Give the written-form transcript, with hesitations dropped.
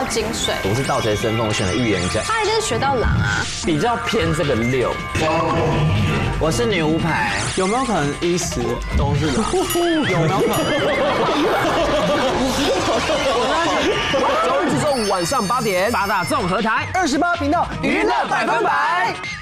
金水。 我是盗贼身份，我选了预言家， 他一定是学到狼啊， 比较偏这个6。我是女巫牌， 有没有可能10都是狼？有没有可能？ 周日至周五晚上8点，8大综合台 28频道娱乐100分百。